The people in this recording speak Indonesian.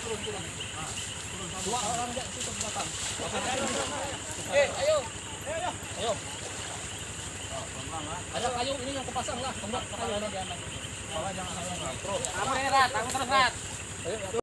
turun. Dua orang aja situ ke belakang. Ayo. Ayo. Ada kayu ini yang kepasang lah, tembak kayu. Jangan terus, Rat. Ayo.